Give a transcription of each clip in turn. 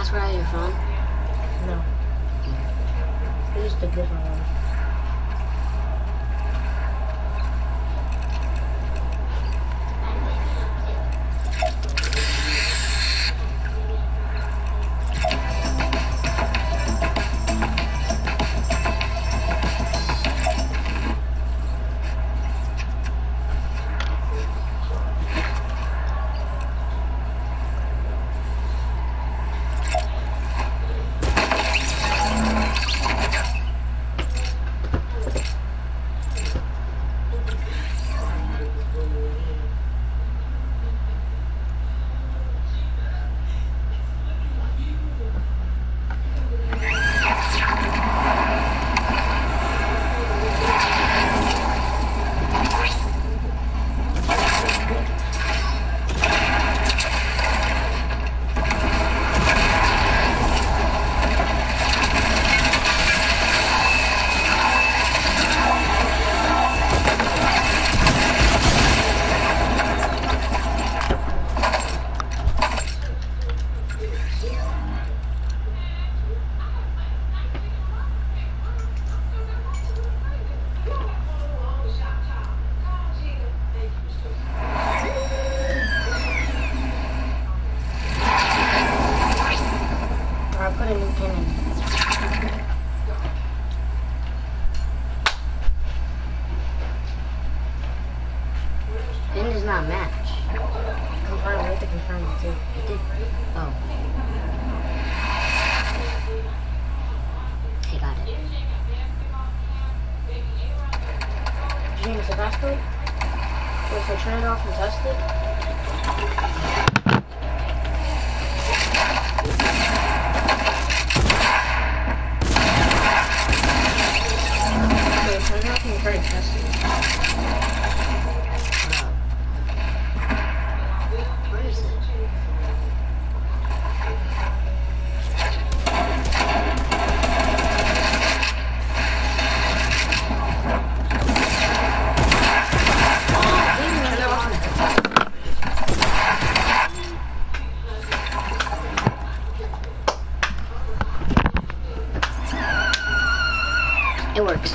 password out of your phone? No. It's just a different one. Put a new pin in. Pin does not match. Confirm, we have to confirm it too. It did. Oh. I got it. Did you change the passcode? Wait, so turn it off and test it? Turn it off and try to test it. Where is it? It works.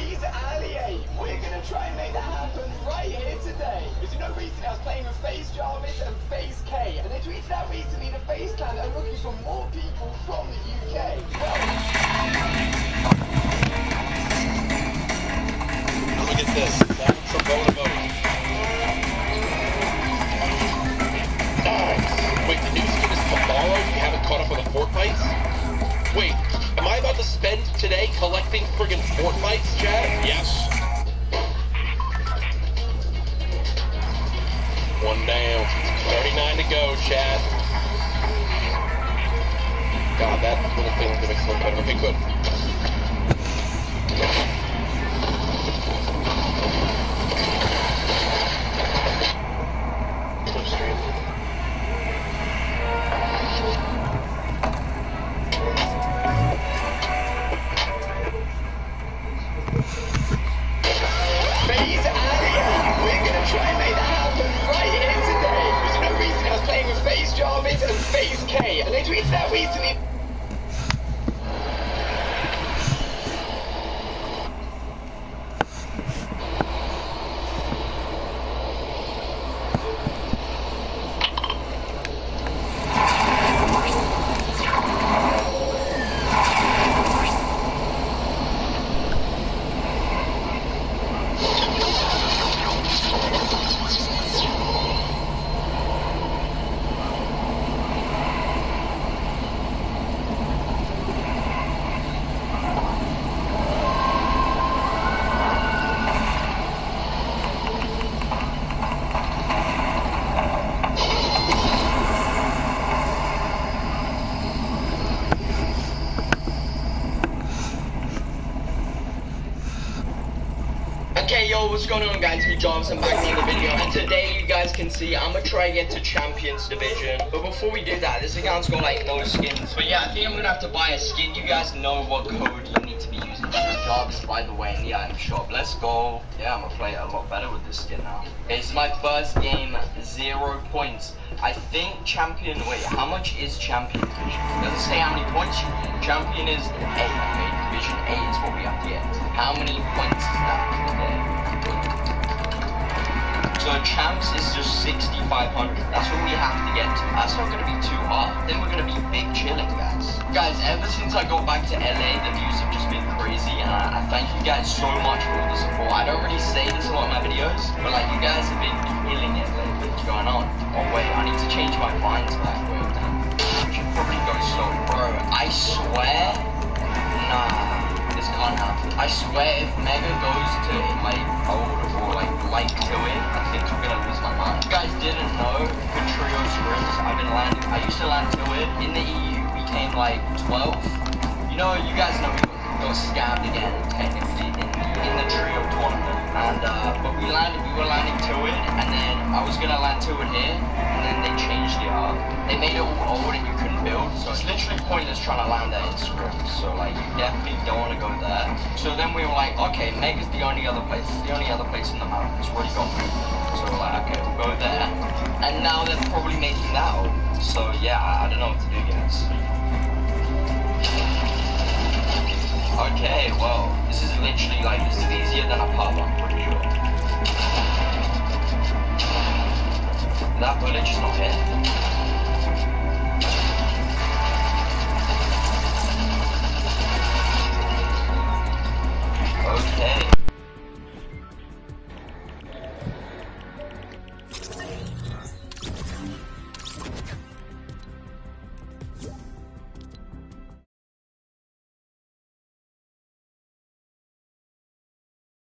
FaZe Allier. We're gonna try and make that happen right here today. As you know, recently I was playing with FaZe Jarvis and FaZe K, and they tweeted out recently the FaZe Clan are looking for more people from the UK. Now look at this. That's some vote. Nice. Wait, the new skin is tomorrow? You haven't caught up on the fort fights? Wait, am I about to spend today collecting friggin' fort fights, Chad? Yes. One down. 39 to go, Chad. God, that little thing makes it look better. Okay, good. FaZe Allier. We're gonna try and make that happen right here today. As you know, recently I was playing with FaZe Jarvis and FaZe K, and they tweeted out recently. Okay, yo, what's going on, guys? Me, Jarvis, I'm back in the video, and today you guys can see I'm gonna try and get to Champions Division. But before we do that, this account's got like no skins. But yeah, I think I'm gonna have to buy a skin. You guys know what code you need to be using. Jarvis, by the way, in the item shop. Let's go. Yeah, I'm gonna play a lot better with this skin now. Okay, it's my first game, 0 points. I think champion. Wait, how much is champion division? It doesn't say how many points you need. Champion is A. Okay, division A is what we have to get. How many points is that? So champs is just 6,500. That's what we have to get to. That's not gonna be too hard. Then we're gonna be big chilling, guys. Guys, ever since I got back to LA, the views have just been crazy, and I thank you guys so much for all the support. I don't really say this a lot in my videos, but like you guys have been killing it lately. What's going on? Oh wait, I need to change my vines back. Wait, I should probably go slow, bro. I swear, nah. This can't happen. I swear if Mega goes to like old or like light to it, I think I'm gonna lose my mind. You guys didn't know with trio scrims, I used to land to it. In the EU we came like 12. You know, you guys know we got scammed again technically in the trio tournament. And but we were landing to it, and then I was gonna land to it here, and then they changed the arc. They made it all old and you couldn't build, so it's literally pointless trying to land that in script. So like you definitely don't want to go there. So then we were like, okay, Mega's the only other place. It's the only other place in the map. It's already got moved. So we're like, okay, we'll go there. And now they're probably making that old. So yeah, I don't know what to do, guys. Okay, well, this is literally like, this is easier than a pub, I'm pretty sure. That village is not here.